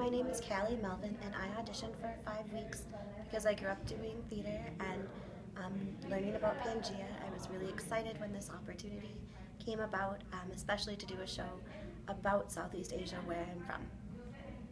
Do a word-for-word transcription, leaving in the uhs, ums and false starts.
my name is Callie Melvin, and I auditioned for five weeks because I grew up doing theater and um, learning about Pangea. I was really excited when this opportunity came about, um, especially to do a show about Southeast Asia, where I'm from.